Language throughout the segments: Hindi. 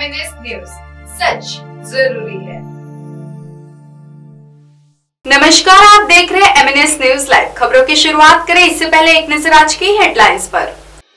MNS न्यूज, सच जरूरी है। नमस्कार, आप देख रहे हैं MNS न्यूज लाइव। खबरों की शुरुआत करें इससे पहले एक नजर आज की हेडलाइंस पर।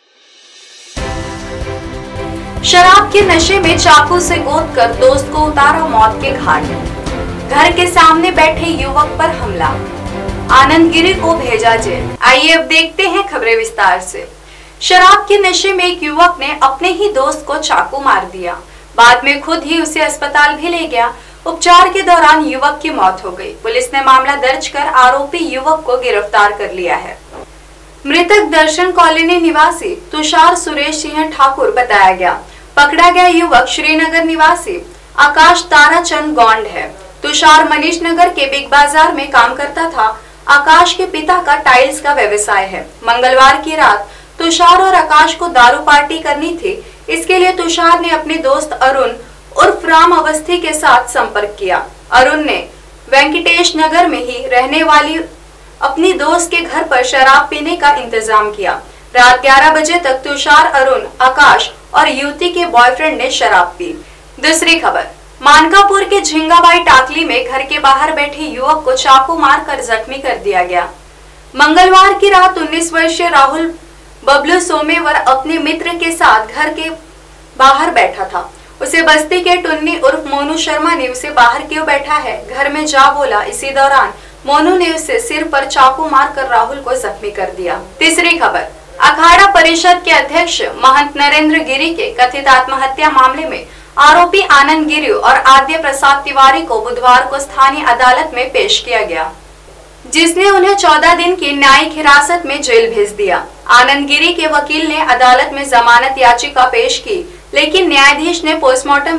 शराब के नशे में चाकू से गोद कर दोस्त को उतारा मौत के घाट। घर के सामने बैठे युवक पर हमला, आनंद गिरी को भेजा जेल। आइए अब देखते हैं खबरें विस्तार से। शराब के नशे में एक युवक ने अपने ही दोस्त को चाकू मार दिया, बाद में खुद ही उसे अस्पताल भी ले गया। उपचार के दौरान युवक की मौत हो गई। पुलिस ने मामला दर्ज कर आरोपी युवक को गिरफ्तार कर लिया है। मृतक दर्शन कॉलोनी निवासी तुषार सुरेश सिंह ठाकुर बताया गया। पकड़ा गया युवक श्रीनगर निवासी आकाश ताराचंद गौंड है। तुषार मनीष नगर के बिग बाजार में काम करता था। आकाश के पिता का टाइल्स का व्यवसाय है। मंगलवार की रात तुषार और आकाश को दारू पार्टी करनी थी। इसके लिए तुषार ने अपने दोस्त अरुण उर्फ राम अवस्थी के साथ संपर्क किया। अरुण ने वेंकटेश नगर में ही रहने वाली अपनी दोस्त के घर पर शराब पीने का इंतजाम किया। रात 11 बजे तक तुषार, अरुण, आकाश और युवती के बॉयफ्रेंड ने शराब पी। दूसरी खबर, मानकापुर के झिंगाबाई टाकली में घर के बाहर बैठे युवक को चाकू मारकर जख्मी कर दिया गया। मंगलवार की रात 19 वर्षीय राहुल बबलू सोमेवर अपने मित्र के साथ घर के बाहर बैठा था। उसे बस्ती के टुन्नी उर्फ मोनू शर्मा ने उसे बाहर क्यों बैठा है घर में जा बोला। इसी दौरान मोनू ने उसे सिर पर चाकू मारकर राहुल को जख्मी कर दिया। तीसरी खबर, अखाड़ा परिषद के अध्यक्ष महंत नरेंद्र गिरी के कथित आत्महत्या मामले में आरोपी आनंद गिरी और आद्य प्रसाद तिवारी को बुधवार को स्थानीय अदालत में पेश किया गया, जिसने उन्हें 14 दिन की न्यायिक हिरासत में जेल भेज दिया। आनंद गिरी के वकील ने अदालत में जमानत याचिका पेश की, लेकिन न्यायाधीश ने पोस्टमार्टम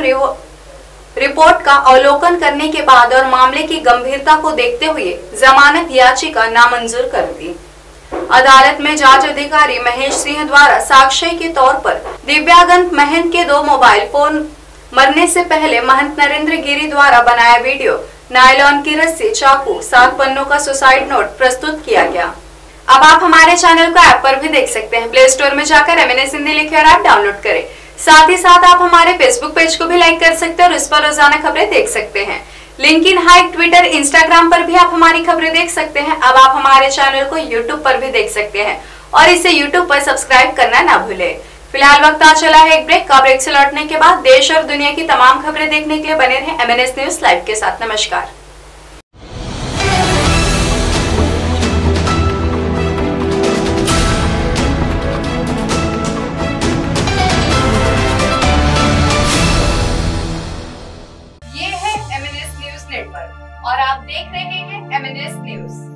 रिपोर्ट का अवलोकन करने के बाद और मामले की गंभीरता को देखते हुए जमानत याचिका नामंजूर कर दी। अदालत में जांच अधिकारी महेश सिंह द्वारा साक्ष्य के तौर पर दिव्यांगत महंत के 2 मोबाइल फोन, मरने से पहले महंत नरेंद्र गिरी द्वारा बनाया वीडियो, नायलॉन की रस्सी, चाकू, 7 पन्नों का सुसाइड नोट प्रस्तुत किया गया। अब आप हमारे चैनल को ऐप पर भी देख सकते हैं। प्ले स्टोर में जाकर MNS हिंदी लिखे और ऐप डाउनलोड करें। साथ ही साथ आप हमारे फेसबुक पेज को भी लाइक कर सकते हैं और इस पर रोजाना खबरें देख सकते हैं। लिंक्डइन, हाइक, ट्विटर, इंस्टाग्राम पर भी आप हमारी खबरें देख सकते हैं। अब आप हमारे चैनल को यूट्यूब पर भी देख सकते हैं और इसे यूट्यूब पर सब्सक्राइब करना ना भूले। फिलहाल वक्त आ चला है एक ब्रेक का। ब्रेक से लौटने के बाद देश और दुनिया की तमाम खबरें देखने के लिए बने रहें MNS न्यूज लाइव के साथ। नमस्कार। ये है MNS न्यूज नेटवर्क और आप देख रहे हैं MNS न्यूज।